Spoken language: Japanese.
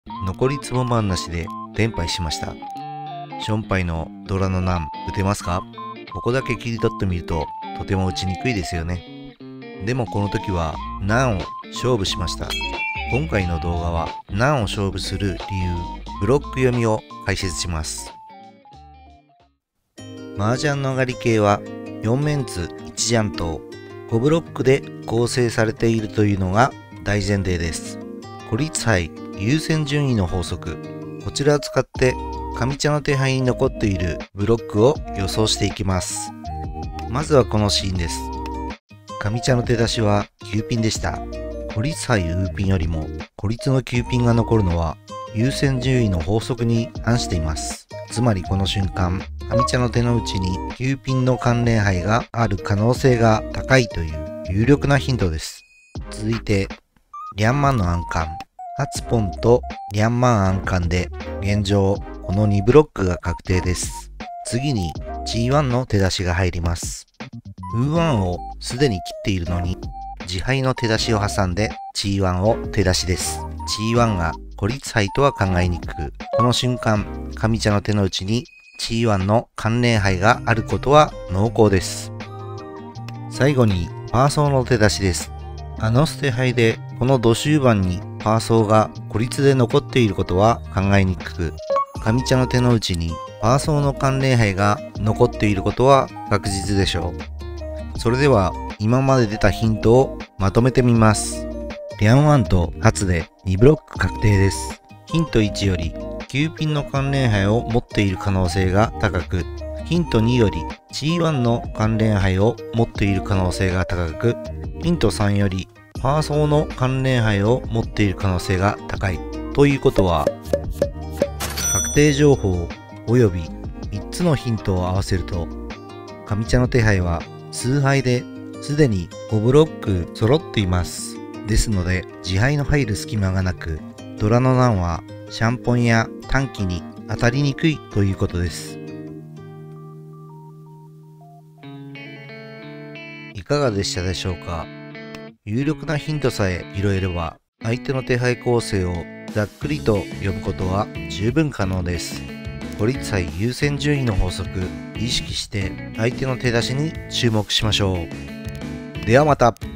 残りつぼまんなしで連敗しました。ションパイのドラの難打てますか？ここだけ切り取ってみるととても打ちにくいですよね。でもこの時は難を勝負しました。今回の動画は難を勝負する理由、ブロック読みを解説します。麻雀の上がり系は4面図1ジャンと5ブロックで構成されているというのが大前提です。孤立杯優先順位の法則、こちらを使って上茶の手牌に残っているブロックを予想していきます。まずはこのシーンです。上茶の手出しは9ピンでした。孤立杯ウーピンよりも孤立の9ピンが残るのは優先順位の法則に反しています。つまりこの瞬間、上茶の手の内に9ピンの関連牌がある可能性が高いという有力なヒントです。続いて、リャンマンの暗冠。8ポンとリャンマン暗冠で現状この2ブロックが確定です。次に G1 の手出しが入ります。ウーワンをすでに切っているのに自敗の手出しを挟んで G1 を手出しです。G1 が孤立杯とは考えにくく、この瞬間上茶の手の内に G1 の関連杯があることは濃厚です。最後にパーソーの手出しです。捨て牌でこの土終盤にパーソーが孤立で残っていることは考えにくく、上茶の手の内にパーソーの関連杯が残っていることは確実でしょう。それでは今まで出たヒントをまとめてみます。リャンワンと8で2ブロック確定です。ヒント1より9ピンの関連杯を持っている可能性が高く、ヒント2より G1 の関連杯を持っている可能性が高く、ヒント3よりパーソーの関連杯を持っている可能性が高い。ということは、確定情報および3つのヒントを合わせると、上茶の手牌は数牌ですでに5ブロック揃っています。ですので、自敗の入る隙間がなく、ドラの難はシャンポンや短期に当たりにくいということです。いかがでしたでしょうか？有力なヒントさえ拾えれば、相手の手牌構成をざっくりと読むことは十分可能です。孤立杯優先順位の法則、意識して相手の手出しに注目しましょう。ではまた。